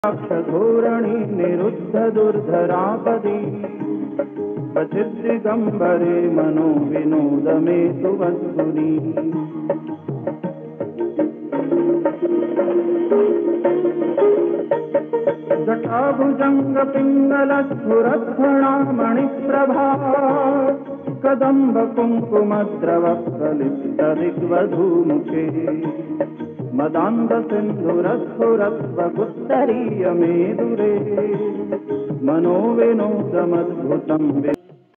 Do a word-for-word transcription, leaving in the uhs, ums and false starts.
धोरणी निरुद्ध दुर्धरापदी क्वचिद्दिगम्बरे मनो विनोद मे तु वस्तुनि। जटाभुजंग पिंगलस्फुरद्धरणा मणिप्रभा कदम्ब कुंकुमद्रव प्रलिप्त दिग्वधूमुखे मदान्ध सिन्धुरस्फुरत्वकुत्तरीय मेदुरे मनोविनोदमद्भुतं।